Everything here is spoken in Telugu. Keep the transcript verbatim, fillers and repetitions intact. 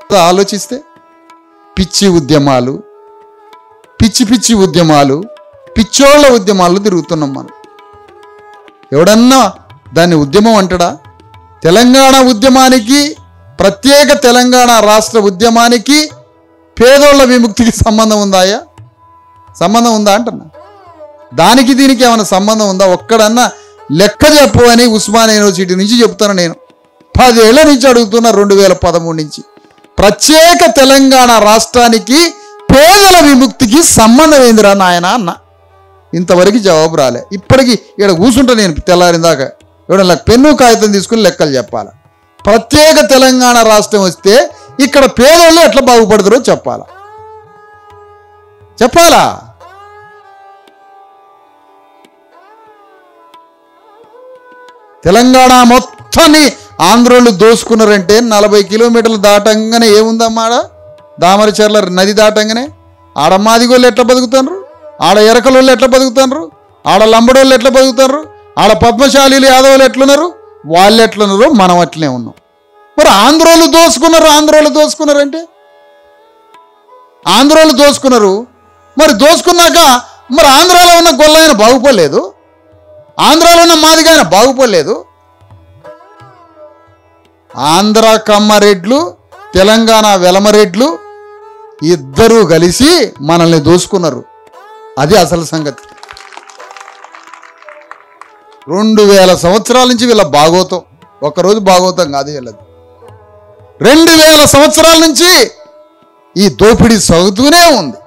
ఆలోచిస్తే పిచ్చి ఉద్యమాలు, పిచ్చి పిచ్చి ఉద్యమాలు, పిచ్చోళ్ళ ఉద్యమాలు తిరుగుతున్నాం మనం. ఎవడన్నా దాన్ని ఉద్యమం అంటాడా? తెలంగాణ ఉద్యమానికి, ప్రత్యేక తెలంగాణ రాష్ట్ర ఉద్యమానికి పేదోళ్ళ విముక్తికి సంబంధం ఉందాయా? సంబంధం ఉందా అంటున్నా. దానికి దీనికి ఏమైనా సంబంధం ఉందా? ఒక్కడన్నా లెక్క చెప్పు అని ఉస్మానియా యూనివర్సిటీ నుంచి చెప్తాను నేను. పదేళ్ల నుంచి అడుగుతున్నా, రెండు వేల పదమూడు నుంచి. ప్రత్యేక తెలంగాణ రాష్ట్రానికి పేదల విముక్తికి సంబంధం ఏందిరా నాయన అన్న. ఇంతవరకు జవాబు రాలే. ఇప్పటికీ ఇక్కడ కూర్చుంటా నేను తెల్లారిందాక. ఎవడన్నా పెన్ను కాగితం తీసుకుని లెక్కలు చెప్పాలి. ప్రత్యేక తెలంగాణ రాష్ట్రం వస్తే ఇక్కడ పేదోళ్ళు ఎట్లా బాగుపడతారో చెప్పాలా చెప్పాలా తెలంగాణ మొత్తాన్ని ఆంధ్రోళ్ళు దోసుకున్నారంటే నలభై కిలోమీటర్లు దాటంగానే ఏముందమ్మా? ఆడ దామరచర్ల నది దాటంగానే ఆడ మాదిగోళ్ళు ఎట్లా బతుకుతారు, ఆడ ఎరకలోళ్ళు ఎట్లా బతుకుతారు, ఆడ లంబడోళ్ళు ఎట్లా బతుకుతారు, ఆడ పద్మశాలీలు యాదవులు ఎట్లున్నారు, వాళ్ళు ఎట్లున్నారు, మనం అట్లనే ఉన్నాం. మరి ఆంధ్రోళ్ళు దోసుకున్నారు, ఆంధ్రోళ్ళు దోసుకున్నారంటే ఆంధ్రోళ్ళు దోసుకున్నారు. మరి దోసుకున్నాక మరి ఆంధ్రాలో ఉన్న గొల్లైన బాగుపోలేదు, ఆంధ్రాలో ఉన్న మాదిగైన బాగుపోలేదు. ఆంధ్ర కమ్మరెడ్లు, తెలంగాణ వెలమరెడ్లు ఇద్దరూ కలిసి మనల్ని దోసుకున్నారు. అది అసలు సంగతి. రెండు వేల సంవత్సరాల నుంచి వీళ్ళ భాగవతం, ఒక్కరోజు భాగవతం కాదు వీళ్ళది. రెండు వేల సంవత్సరాల నుంచి ఈ దోపిడీ సాగుతూనే ఉంది.